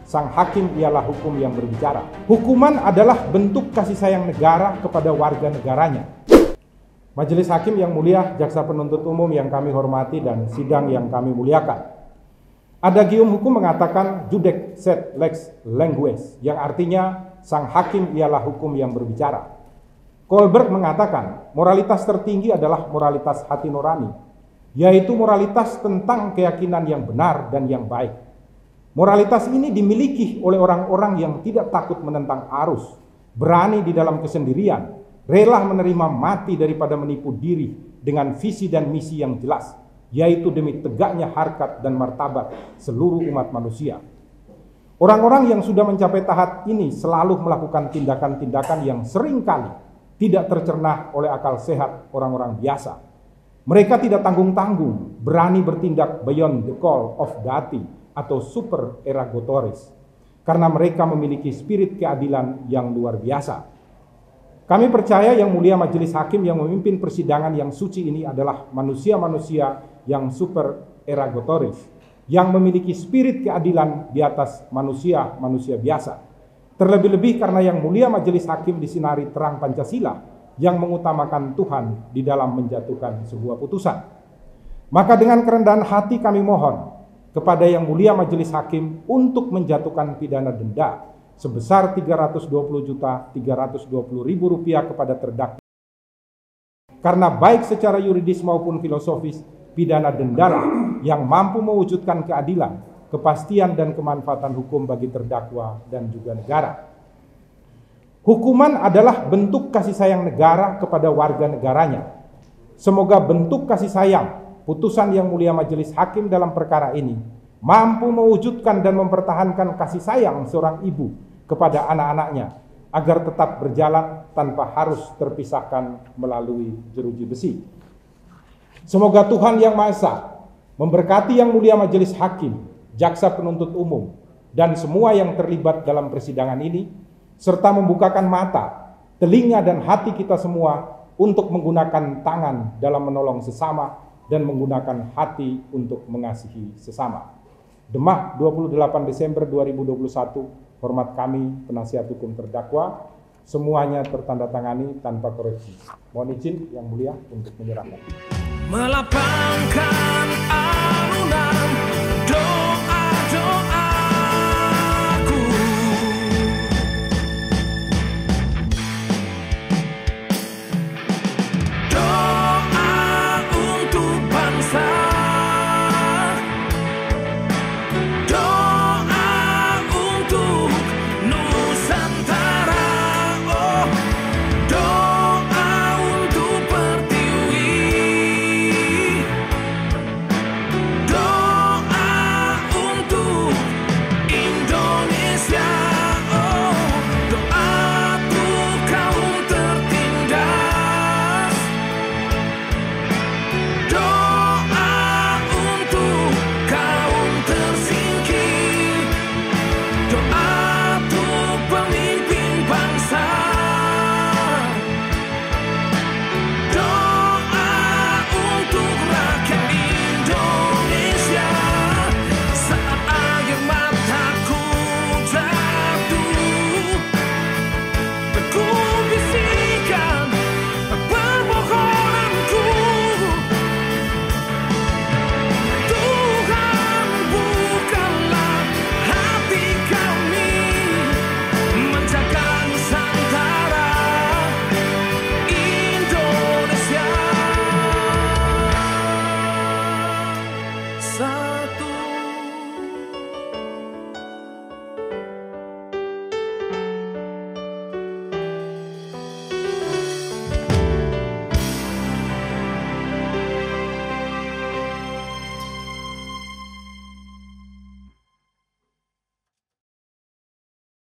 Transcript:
sang hakim ialah hukum yang berbicara. Hukuman adalah bentuk kasih sayang negara kepada warga negaranya. Majelis Hakim yang mulia, jaksa penuntut umum yang kami hormati dan sidang yang kami muliakan. Adagium hukum mengatakan judek sed lex langues, yang artinya sang hakim ialah hukum yang berbicara. Kohlberg mengatakan moralitas tertinggi adalah moralitas hati nurani, yaitu moralitas tentang keyakinan yang benar dan yang baik. Moralitas ini dimiliki oleh orang-orang yang tidak takut menentang arus, berani di dalam kesendirian, rela menerima mati daripada menipu diri dengan visi dan misi yang jelas, yaitu demi tegaknya harkat dan martabat seluruh umat manusia. Orang-orang yang sudah mencapai tahap ini selalu melakukan tindakan-tindakan yang seringkali tidak tercerna oleh akal sehat orang-orang biasa. Mereka tidak tanggung-tanggung, berani bertindak beyond the call of deity atau super eragotores, karena mereka memiliki spirit keadilan yang luar biasa. Kami percaya yang mulia majelis hakim yang memimpin persidangan yang suci ini adalah manusia-manusia yang super eragotores, yang memiliki spirit keadilan di atas manusia-manusia biasa. Terlebih-lebih karena yang mulia majelis hakim disinari terang Pancasila yang mengutamakan Tuhan di dalam menjatuhkan sebuah putusan. Maka dengan kerendahan hati kami mohon kepada yang mulia majelis hakim untuk menjatuhkan pidana denda sebesar Rp320.320.000 kepada terdakwa. Karena baik secara yuridis maupun filosofis, pidana dendalah yang mampu mewujudkan keadilan, kepastian dan kemanfaatan hukum bagi terdakwa dan juga negara. Hukuman adalah bentuk kasih sayang negara kepada warga negaranya. Semoga bentuk kasih sayang putusan yang mulia majelis hakim dalam perkara ini mampu mewujudkan dan mempertahankan kasih sayang seorang ibu kepada anak-anaknya agar tetap berjalan tanpa harus terpisahkan melalui jeruji besi. Semoga Tuhan Yang Maha Esa memberkati yang mulia majelis hakim, jaksa penuntut umum, dan semua yang terlibat dalam persidangan ini, serta membukakan mata, telinga, dan hati kita semua untuk menggunakan tangan dalam menolong sesama dan menggunakan hati untuk mengasihi sesama. Demak 28 Desember 2021, hormat kami penasihat hukum terdakwa, semuanya tertandatangani tanpa koreksi. Mohon izin yang mulia untuk menyerahkan. Melapangkan alunan